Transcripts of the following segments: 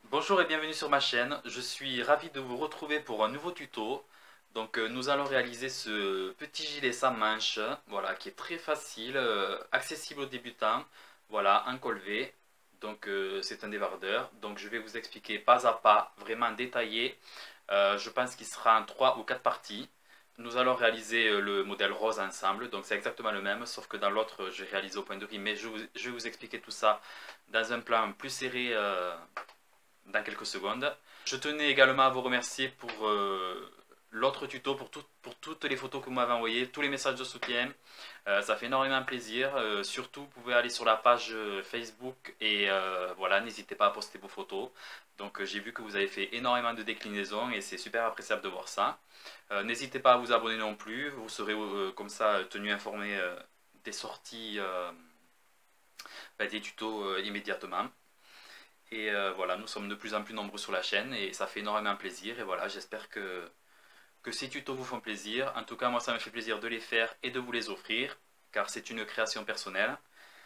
Bonjour et bienvenue sur ma chaîne, je suis ravi de vous retrouver pour un nouveau tuto. Nous allons réaliser ce petit gilet sans manches, voilà, qui est très facile, accessible aux débutants, voilà, un col V, c'est un débardeur. Donc je vais vous expliquer pas à pas, vraiment détaillé. Je pense qu'il sera en 3 ou 4 parties. Nous allons réaliser le modèle rose ensemble, donc c'est exactement le même, sauf que dans l'autre j'ai réalisé au point de riz, mais je vais vous expliquer tout ça dans un plan plus serré dans quelques secondes. Je tenais également à vous remercier pour l'autre tuto, pour toutes les photos que vous m'avez envoyées, tous les messages de soutien. Ça fait énormément plaisir. Surtout, vous pouvez aller sur la page Facebook et voilà, n'hésitez pas à poster vos photos. J'ai vu que vous avez fait énormément de déclinaisons et c'est super appréciable de voir ça. N'hésitez pas à vous abonner non plus, vous serez comme ça tenu informé des sorties, des tutos immédiatement. Et voilà, nous sommes de plus en plus nombreux sur la chaîne et ça fait énormément plaisir. Et voilà, j'espère que ces tutos vous font plaisir. En tout cas, moi, ça me fait plaisir de les faire et de vous les offrir, car c'est une création personnelle.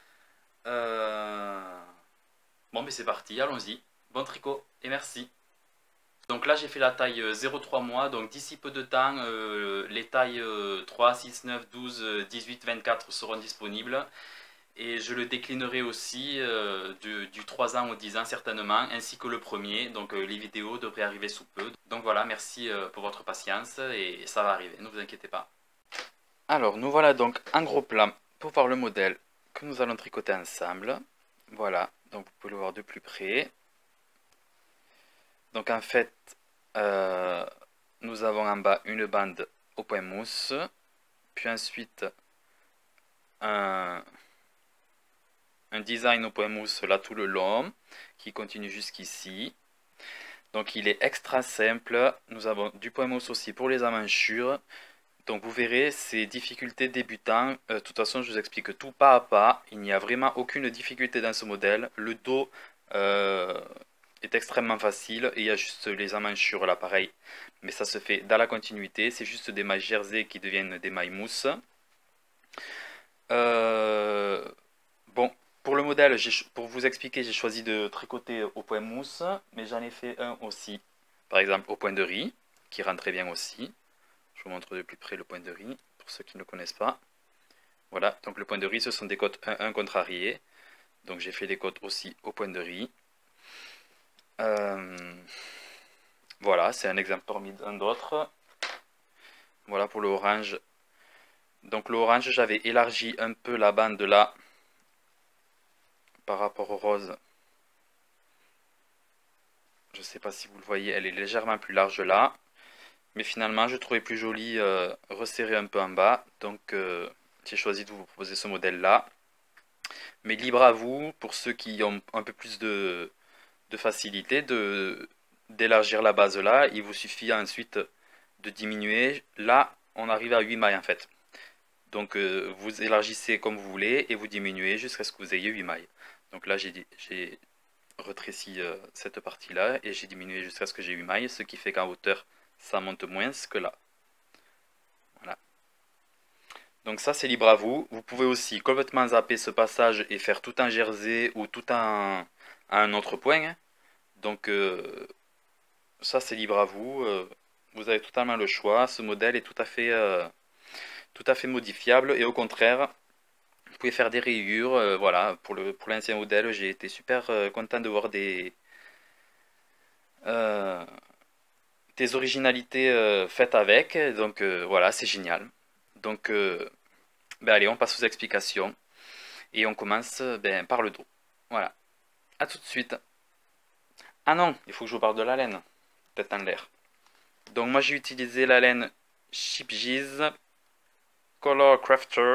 Euh, Bon, mais c'est parti, allons-y. Bon tricot et merci. Donc là, j'ai fait la taille 0,3 mois, donc d'ici peu de temps, les tailles 3, 6, 9, 12, 18, 24 seront disponibles. Et je le déclinerai aussi du 3 ans au 10 ans certainement, ainsi que le premier. Les vidéos devraient arriver sous peu. Donc voilà, merci pour votre patience et ça va arriver, ne vous inquiétez pas. Alors nous voilà donc en gros plan pour voir le modèle que nous allons tricoter ensemble. Voilà, donc vous pouvez le voir de plus près. Donc en fait, euh, nous avons en bas une bande au point mousse, puis ensuite un, un design au point mousse là tout le long, qui continue jusqu'ici. Donc il est extra simple. Nous avons du point mousse aussi pour les emmanchures. Donc vous verrez, ces difficultés débutants, de toute façon je vous explique tout pas à pas. Il n'y a vraiment aucune difficulté dans ce modèle. Le dos euh, est extrêmement facile et il y a juste les emmanchures là pareil. Mais ça se fait dans la continuité. C'est juste des mailles jersey qui deviennent des mailles mousse. Euh, Bon, pour le modèle, pour vous expliquer, j'ai choisi de tricoter au point mousse, mais j'en ai fait un aussi, par exemple au point de riz, qui rend très bien aussi. Je vous montre de plus près le point de riz, pour ceux qui ne le connaissent pas. Voilà, donc le point de riz, ce sont des côtes 1-1 contrariées. Donc j'ai fait les côtes aussi au point de riz. Euh, voilà, c'est un exemple parmi un d'autres. Voilà pour le orange. Donc le orange, j'avais élargi un peu la bande là, par rapport au rose. Je ne sais pas si vous le voyez, elle est légèrement plus large là. Mais finalement, je trouvais plus joli resserrer un peu en bas. J'ai choisi de vous proposer ce modèle-là. Mais libre à vous, pour ceux qui ont un peu plus de facilité, d'élargir la base là. Il vous suffit ensuite de diminuer. Là, on arrive à 8 mailles en fait. Vous élargissez comme vous voulez et vous diminuez jusqu'à ce que vous ayez 8 mailles. Donc là, j'ai rétréci cette partie-là et j'ai diminué jusqu'à ce que j'ai 8 mailles, ce qui fait qu'en hauteur, ça monte moins que là. Voilà. Donc ça, c'est libre à vous. Vous pouvez aussi complètement zapper ce passage et faire tout un jersey ou tout à un autre point. Donc ça, c'est libre à vous. Vous avez totalement le choix. Ce modèle est tout à fait modifiable et au contraire, vous pouvez faire des rayures. Voilà, pour l'ancien modèle, j'ai été super content de voir euh, des originalités faites avec. Voilà, c'est génial. Donc allez, on passe aux explications et on commence par le dos. Voilà, à tout de suite. Ah non, il faut que je vous parle de la laine, peut-être en l'air. Donc moi j'ai utilisé la laine Shipgees Color Crafter.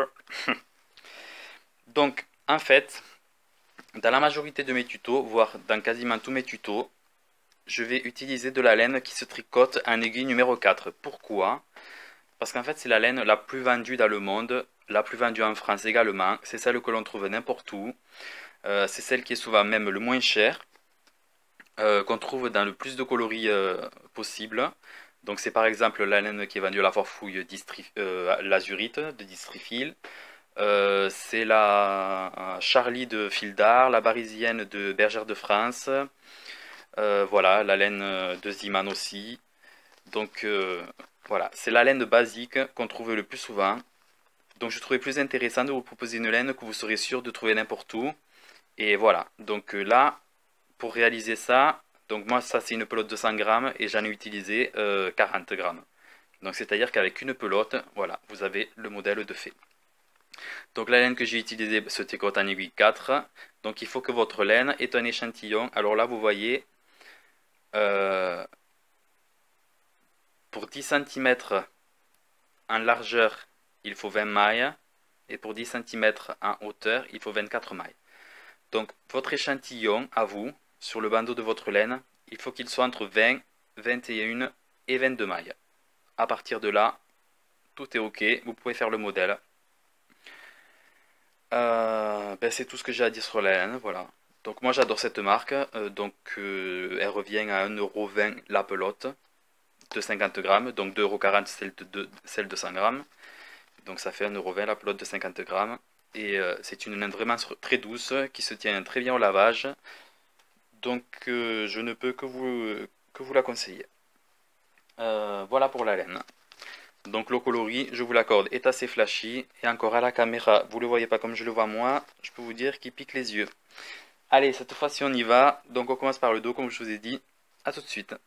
Donc en fait, dans la majorité de mes tutos, voire dans quasiment tous mes tutos, je vais utiliser de la laine qui se tricote en aiguille numéro 4. Pourquoi? Parce qu'en fait c'est la laine la plus vendue dans le monde, la plus vendue en France également. C'est celle que l'on trouve n'importe où. C'est celle qui est souvent même le moins chère, qu'on trouve dans le plus de coloris possible. Donc c'est par exemple la laine qui est vendue à la Forfouille l'azurite de Distrifil. C'est la Charlie de Fil d'Art, la Parisienne de Bergère de France. Voilà, la laine de Ziman aussi. Donc voilà, c'est la laine basique qu'on trouve le plus souvent. Donc je trouvais plus intéressant de vous proposer une laine que vous serez sûr de trouver n'importe où. Et voilà, donc là, pour réaliser ça, donc moi ça c'est une pelote de 100 grammes et j'en ai utilisé 40 grammes. Donc c'est-à-dire qu'avec une pelote, voilà, vous avez le modèle de fait. Donc la laine que j'ai utilisée se tricote en aiguille 4. Donc il faut que votre laine ait un échantillon. Alors là vous voyez, euh, pour 10 cm en largeur, il faut 20 mailles. Et pour 10 cm en hauteur, il faut 24 mailles. Donc votre échantillon, à vous, sur le bandeau de votre laine, il faut qu'il soit entre 20, 21 et 22 mailles. À partir de là, tout est OK, vous pouvez faire le modèle. Ben, c'est tout ce que j'ai à dire sur la laine, voilà. Donc moi j'adore cette marque, elle revient à 1,20 € la pelote de 50 grammes, donc 2,40 € celle de 100 grammes. Donc ça fait 1,20 € la pelote de 50 grammes. Et c'est une laine vraiment très douce qui se tient très bien au lavage. Donc je ne peux que vous la conseiller. Voilà pour la laine. Donc le coloris, je vous l'accorde, est assez flashy. Et encore à la caméra, vous ne le voyez pas comme je le vois moi, je peux vous dire qu'il pique les yeux. Allez, cette fois-ci on y va. Donc on commence par le dos comme je vous ai dit. A tout de suite.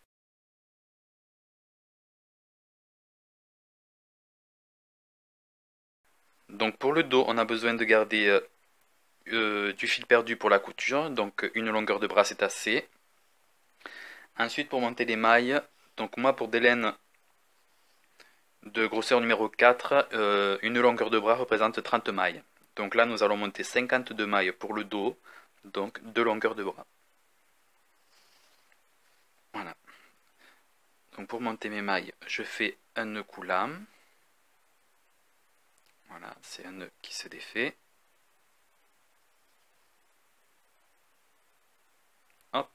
Donc pour le dos, on a besoin de garder du fil perdu pour la couture. Donc une longueur de bras c'est assez. Ensuite pour monter les mailles, donc moi pour des laines de grosseur numéro 4, une longueur de bras représente 30 mailles. Donc là nous allons monter 52 mailles pour le dos, donc 2 longueurs de bras. Voilà. Donc pour monter mes mailles, je fais un nœud coulant. Voilà, c'est un nœud qui se défait. Hop.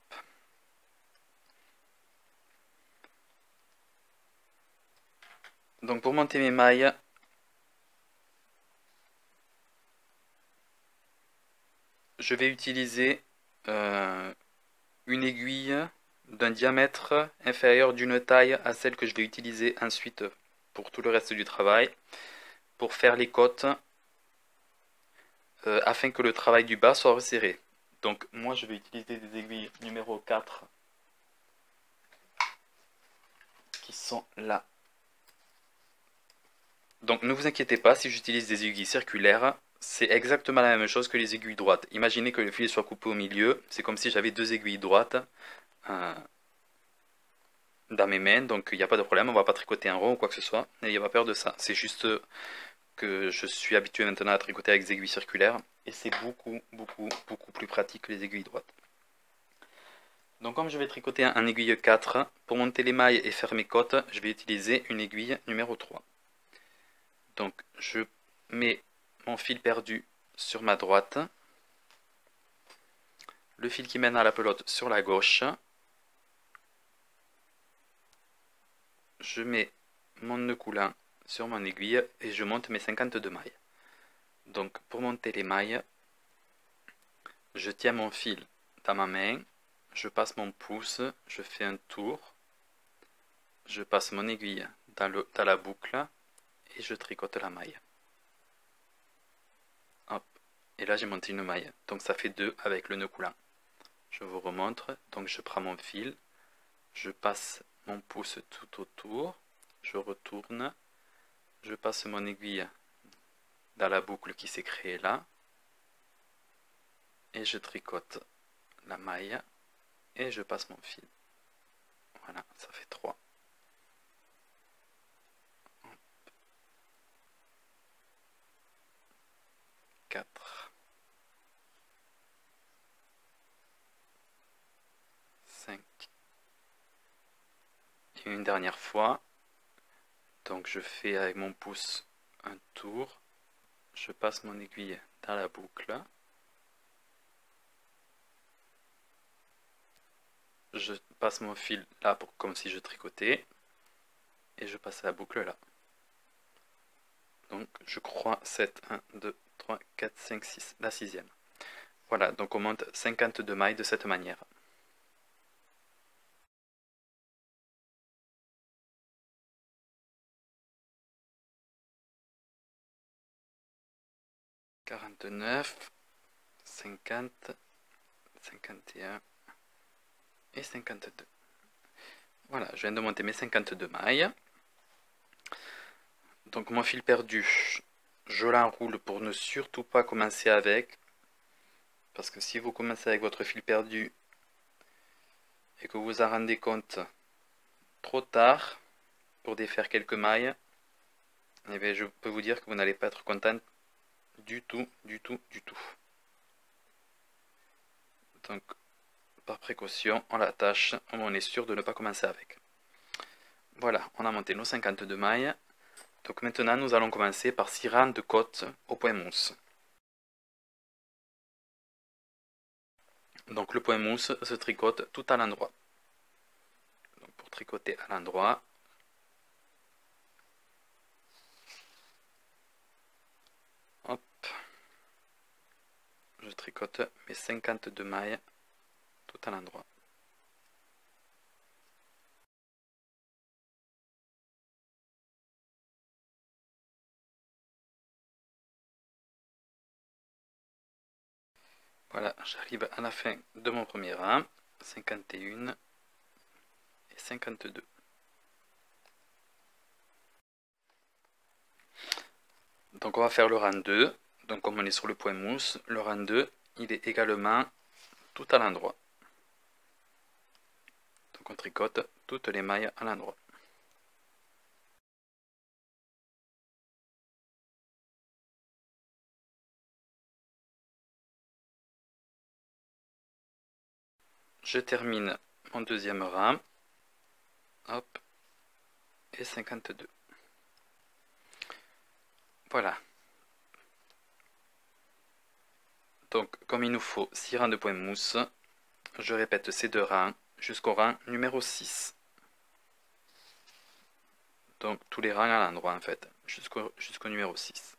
Donc pour monter mes mailles, je vais utiliser une aiguille d'un diamètre inférieur d'une taille à celle que je vais utiliser ensuite pour tout le reste du travail, pour faire les côtes, afin que le travail du bas soit resserré. Donc moi je vais utiliser des aiguilles numéro 4 qui sont là. Donc ne vous inquiétez pas, si j'utilise des aiguilles circulaires, c'est exactement la même chose que les aiguilles droites. Imaginez que le fil soit coupé au milieu, c'est comme si j'avais deux aiguilles droites euh, dans mes mains, donc il n'y a pas de problème, on ne va pas tricoter un rond ou quoi que ce soit, n'ayez pas peur de ça. C'est juste que je suis habitué maintenant à tricoter avec des aiguilles circulaires, et c'est beaucoup plus pratique que les aiguilles droites. Donc comme je vais tricoter en aiguille 4, pour monter les mailles et faire mes côtes, je vais utiliser une aiguille numéro 3. Donc je mets mon fil perdu sur ma droite, le fil qui mène à la pelote sur la gauche, je mets mon nœud coulant sur mon aiguille et je monte mes 52 mailles. Donc pour monter les mailles, je tiens mon fil dans ma main, je passe mon pouce, je fais un tour, je passe mon aiguille dans la boucle et je tricote la maille. Hop. Et là j'ai monté une maille, donc ça fait 2 avec le nœud coulant. Je vous remontre, donc je prends mon fil, je passe mon pouce tout autour, je retourne, je passe mon aiguille dans la boucle qui s'est créée là, et je tricote la maille, et je passe mon fil. Voilà, ça fait 3. 4, 5, et une dernière fois. Donc je fais avec mon pouce un tour, je passe mon aiguille dans la boucle, je passe mon fil là comme si je tricotais, et je passe la boucle là. Donc je crois 7, 1, 2, 3, 4, 5, 6, la sixième. Voilà, donc on monte 52 mailles de cette manière. 49, 50, 51 et 52. Voilà, je viens de monter mes 52 mailles. Donc mon fil perdu, je l'enroule pour ne surtout pas commencer avec. Parce que si vous commencez avec votre fil perdu et que vous vous en rendez compte trop tard pour défaire quelques mailles, eh bien, je peux vous dire que vous n'allez pas être content du tout, du tout, du tout. Donc, par précaution, on l'attache, on est sûr de ne pas commencer avec. Voilà, on a monté nos 52 mailles. Donc maintenant, nous allons commencer par 6 rangs de côtes au point mousse. Donc le point mousse se tricote tout à l'endroit. Donc pour tricoter à l'endroit, hop, je tricote mes 52 mailles tout à l'endroit. Voilà, j'arrive à la fin de mon premier rang, 51 et 52. Donc on va faire le rang 2. Donc comme on est sur le point mousse, le rang 2, il est également tout à l'endroit. Donc on tricote toutes les mailles à l'endroit. Je termine mon deuxième rang. Hop. Et 52. Voilà. Donc comme il nous faut 6 rangs de point mousse, je répète ces deux rangs jusqu'au rang numéro 6. Donc tous les rangs à l'endroit en fait, jusqu'au numéro 6.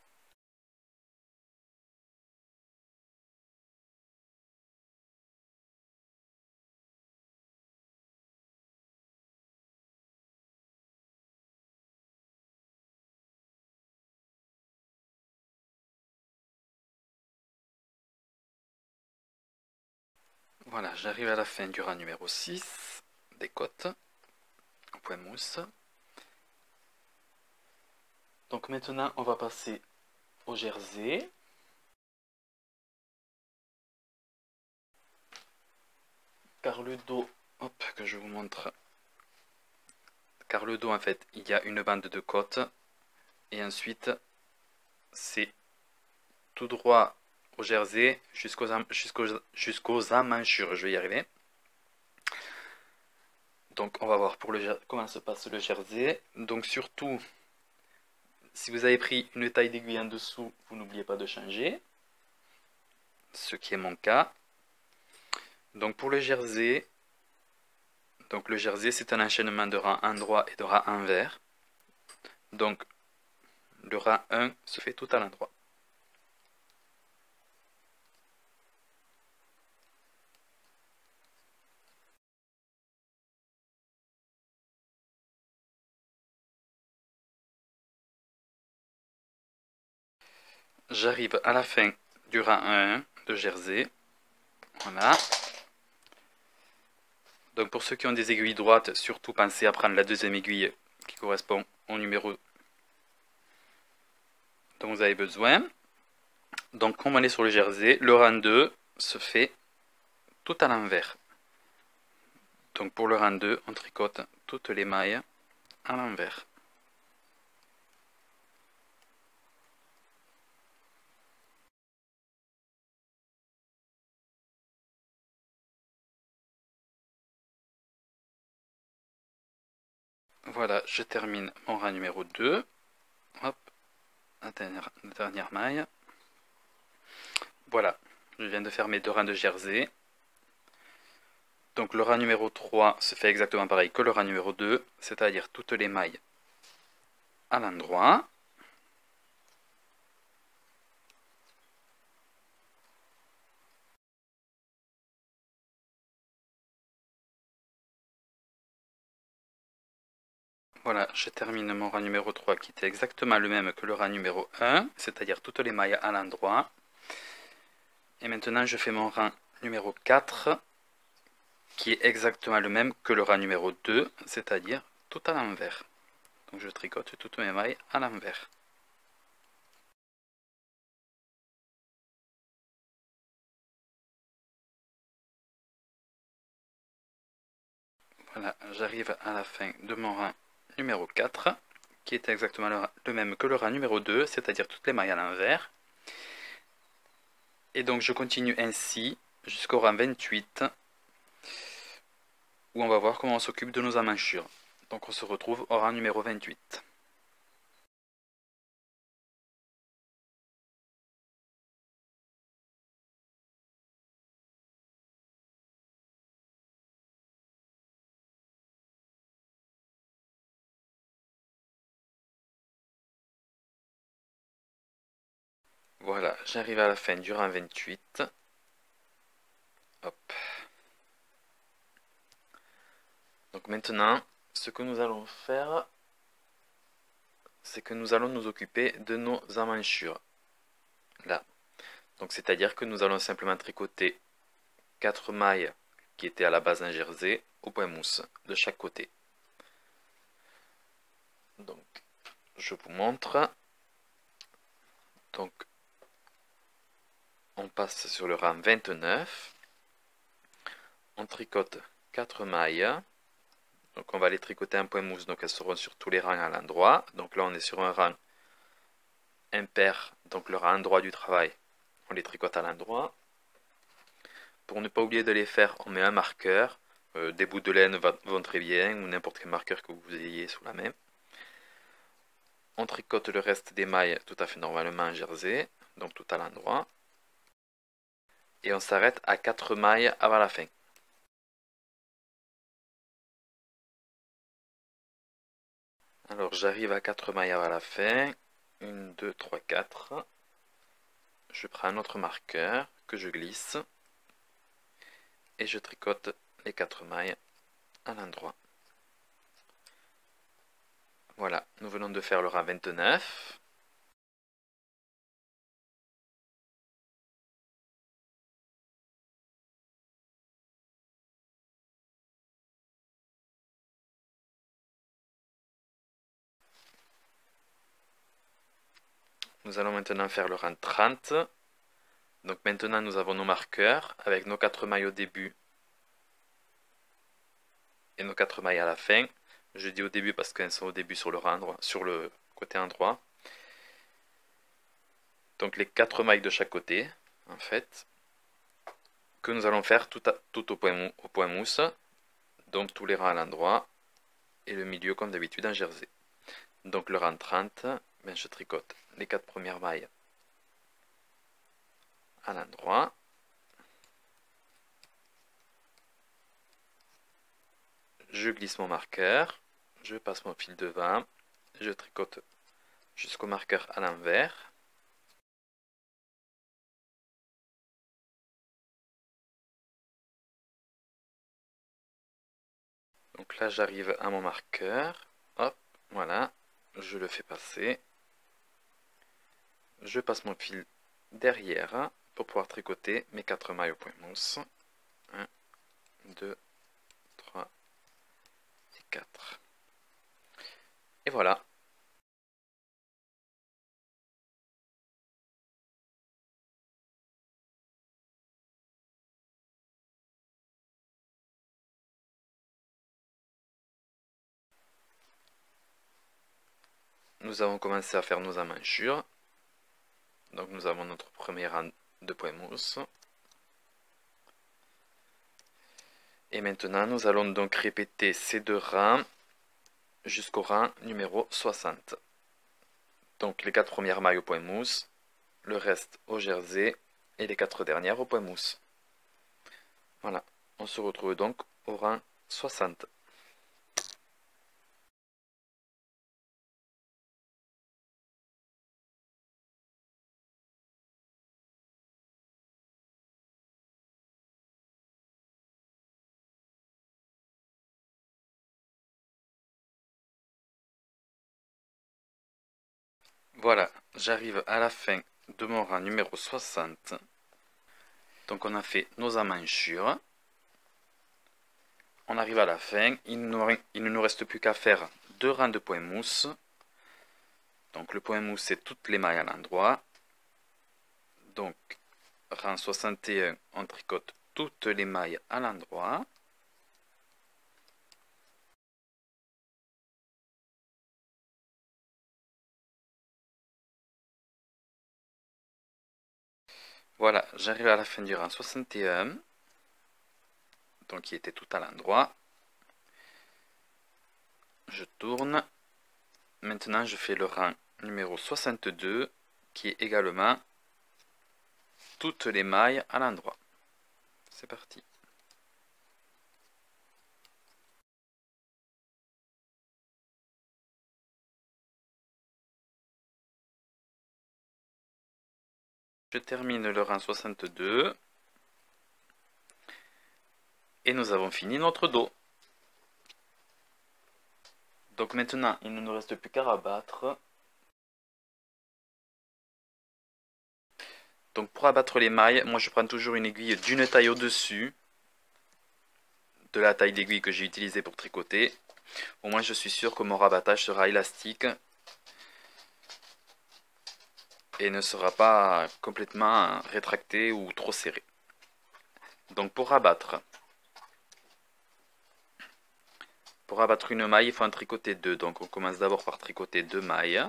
Voilà, j'arrive à la fin du rang numéro 6 des côtes au point mousse. Donc maintenant on va passer au jersey. Car le dos, hop, que je vous montre. Car le dos en fait, il y a une bande de côte et ensuite c'est tout droit au jersey jusqu'aux emmanchures, je vais y arriver. Donc on va voir pour comment se passe le jersey. Donc surtout, si vous avez pris une taille d'aiguille en dessous, vous n'oubliez pas de changer, ce qui est mon cas. Donc pour le jersey c'est un enchaînement de rang endroit et de rang envers. Donc le rang 1 se fait tout à l'endroit. J'arrive à la fin du rang 1 de jersey. Voilà. Donc pour ceux qui ont des aiguilles droites, surtout pensez à prendre la deuxième aiguille qui correspond au numéro dont vous avez besoin. Donc comme on est sur le jersey, le rang 2 se fait tout à l'envers. Donc pour le rang 2, on tricote toutes les mailles à l'envers. Voilà, je termine mon rang numéro 2. Hop, la dernière maille. Voilà, je viens de faire mes deux rangs de jersey. Donc le rang numéro 3 se fait exactement pareil que le rang numéro 2, c'est-à-dire toutes les mailles à l'endroit. Voilà, je termine mon rang numéro 3 qui était exactement le même que le rang numéro 1, c'est-à-dire toutes les mailles à l'endroit. Et maintenant je fais mon rang numéro 4 qui est exactement le même que le rang numéro 2, c'est-à-dire tout à l'envers. Donc je tricote toutes mes mailles à l'envers. Voilà, j'arrive à la fin de mon rang numéro 4, qui est exactement le même que le rang numéro 2, c'est-à-dire toutes les mailles à l'envers. Et donc je continue ainsi jusqu'au rang 28, où on va voir comment on s'occupe de nos emmanchures. Donc on se retrouve au rang numéro 28. Voilà, j'arrive à la fin du rang 28. Hop. Donc maintenant, ce que nous allons faire, c'est que nous allons nous occuper de nos emmanchures. Là. Donc c'est-à-dire que nous allons simplement tricoter 4 mailles qui étaient à la base d'un jersey au point mousse de chaque côté. Donc je vous montre. Donc on passe sur le rang 29. On tricote 4 mailles. Donc on va les tricoter en point mousse, donc elles seront sur tous les rangs à l'endroit. Donc là on est sur un rang impair, donc le rang droit du travail, on les tricote à l'endroit. Pour ne pas oublier de les faire, on met un marqueur. Des bouts de laine vont très bien, ou n'importe quel marqueur que vous ayez sous la main. On tricote le reste des mailles tout à fait normalement en jersey, donc tout à l'endroit. Et on s'arrête à 4 mailles avant la fin. Alors j'arrive à 4 mailles avant la fin. 1, 2, 3, 4. Je prends un autre marqueur que je glisse. Et je tricote les 4 mailles à l'endroit. Voilà, nous venons de faire le rang 29. Nous allons maintenant faire le rang 30. Donc maintenant nous avons nos marqueurs avec nos 4 mailles au début et nos 4 mailles à la fin. Je dis au début parce qu'elles sont au début sur le rang droit, sur le côté endroit. Donc les 4 mailles de chaque côté, en fait, que nous allons faire tout au point mousse, donc tous les rangs à l'endroit et le milieu comme d'habitude en jersey. Donc le rang 30, ben, je tricote les 4 premières mailles à l'endroit. Je glisse mon marqueur, je passe mon fil devant, je tricote jusqu'au marqueur à l'envers. Donc là j'arrive à mon marqueur, hop, voilà, je le fais passer. Je passe mon fil derrière pour pouvoir tricoter mes 4 mailles au point mousse. 1, 2, 3 et 4. Et voilà. Nous avons commencé à faire nos emmanchures. Donc nous avons notre premier rang de point mousse. Et maintenant nous allons donc répéter ces 2 rangs jusqu'au rang numéro 60. Donc les 4 premières mailles au point mousse, le reste au jersey et les 4 dernières au point mousse. Voilà, on se retrouve donc au rang 60. Voilà, j'arrive à la fin de mon rang numéro 60. Donc on a fait nos emmanchures. On arrive à la fin, il ne nous reste plus qu'à faire 2 rangs de point mousse. Donc le point mousse, c'est toutes les mailles à l'endroit. Donc rang 61, on tricote toutes les mailles à l'endroit. Voilà, j'arrive à la fin du rang 61. Donc qui était tout à l'endroit. Je tourne. Maintenant, je fais le rang numéro 62, qui est également toutes les mailles à l'endroit. C'est parti. Je termine le rang 62. Et nous avons fini notre dos. Donc maintenant, il ne nous reste plus qu'à rabattre. Donc pour abattre les mailles, moi je prends toujours une aiguille d'une taille au-dessus de la taille d'aiguille que j'ai utilisée pour tricoter. Au moins je suis sûr que mon rabattage sera élastique et ne sera pas complètement rétracté ou trop serré. Donc pour abattre une maille, il faut en tricoter 2. Donc on commence d'abord par tricoter 2 mailles.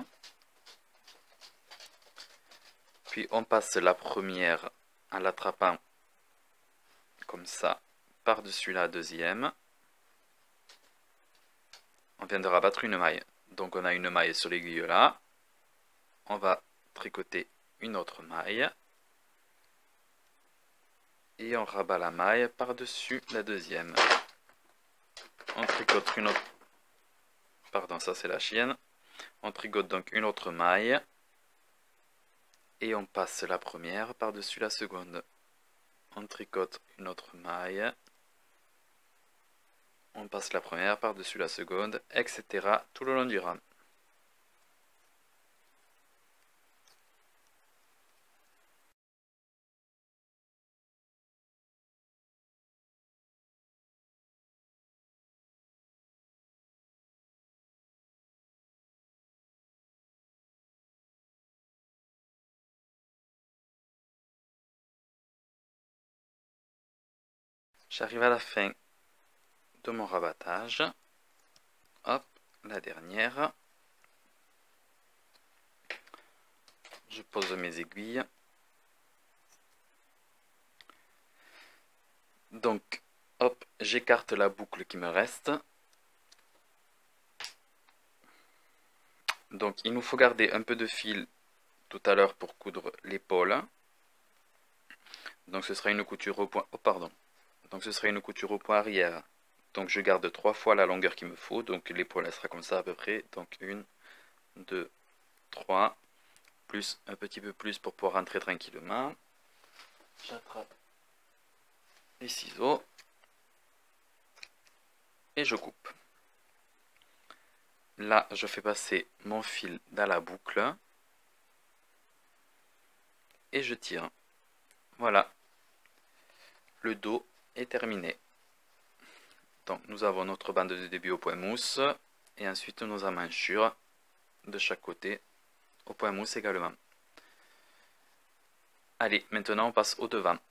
Puis on passe la première en l'attrapant comme ça par-dessus la deuxième. On vient de rabattre une maille. Donc on a une maille sur l'aiguille là. On va tricoter une autre maille. Et on rabat la maille par-dessus la deuxième. On tricote une autre... Pardon, ça c'est la chienne. On tricote donc une autre maille. Et on passe la première par-dessus la seconde. On tricote une autre maille. On passe la première par-dessus la seconde, etc. tout le long du rang. J'arrive à la fin de mon rabattage. Hop, la dernière. Je pose mes aiguilles. Donc, hop, j'écarte la boucle qui me reste. Donc, il nous faut garder un peu de fil tout à l'heure pour coudre l'épaule. Donc, ce sera une couture au point... Oh, pardon. Donc, ce sera une couture au point arrière. Donc, je garde 3 fois la longueur qu'il me faut. Donc, l'épaule, elle sera comme ça à peu près. Donc, 1, 2, 3. Plus un petit peu plus pour pouvoir rentrer tranquillement. J'attrape les ciseaux. Et je coupe. Là, je fais passer mon fil dans la boucle. Et je tire. Voilà. Le dos est terminé. Donc, nous avons notre bande de début au point mousse. Et ensuite, nos emmanchures de chaque côté au point mousse également. Allez, maintenant on passe au devant.